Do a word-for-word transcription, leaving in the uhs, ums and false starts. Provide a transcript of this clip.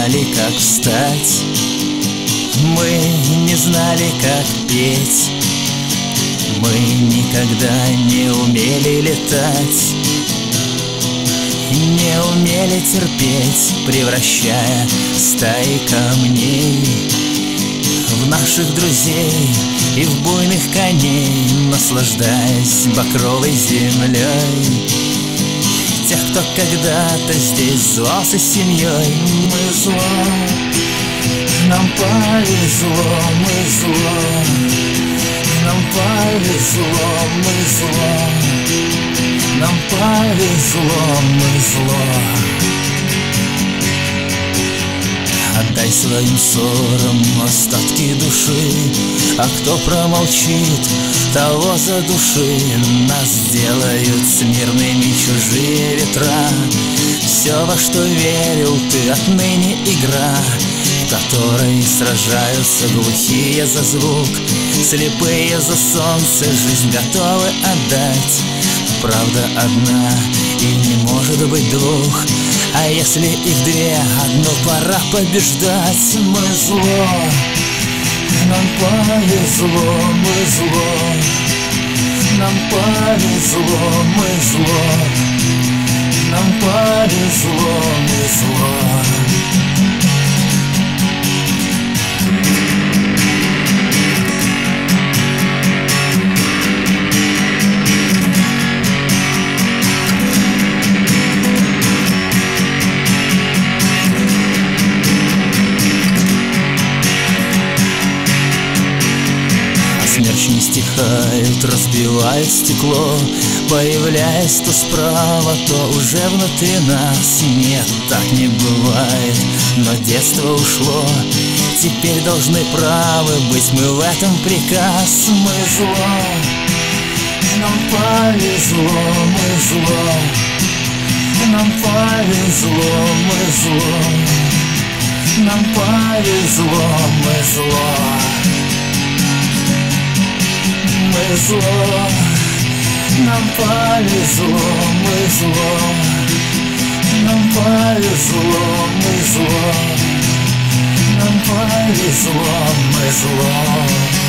знали, как встать, мы не знали, как петь, мы никогда не умели летать, не умели терпеть, превращая стаи камней в наших друзей и в буйных коней, наслаждаясь багровой землей тех, кто когда-то здесь звался семьей. Мы зло, нам повезло, мы зло, нам повезло, мы зло, нам повезло, мы зло. Отдай своим ссорам остатки души, а кто промолчит, того задуши. Нас делают смирными чужие ветра. Все, во что верил ты, отныне игра, в которой сражаются глухие за звук, слепые за солнце, жизнь готовы отдать. Правда одна и не может быть двух, а если их две, одну пора побеждать. Мы зло, нам повезло, мы зло, нам повезло, мы зло, нам повезло, мы зло. Смерч не стихает, разбивает стекло, появляясь то справа, то уже внутри нас. Нет, так не бывает, но детство ушло, теперь должны правы быть мы в этом приказ. Мы зло, нам повезло, мы зло, нам повезло, мы зло, нам повезло, мы зло. Мы зло, нам повезло, мы зло, нам повезло, мы зло, нам повезло, мы зло.